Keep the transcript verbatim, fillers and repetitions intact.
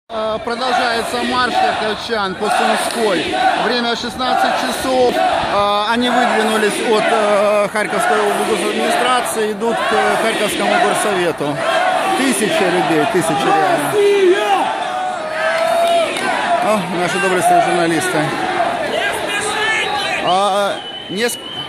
Продолжается марш харьковчан по Сумской. Время шестнадцать часов. Они выдвинулись от Харьковской администрации, идут к Харьковскому горсовету. Тысячи людей, тысячи реально. О, наши доблестные журналисты. А, неск...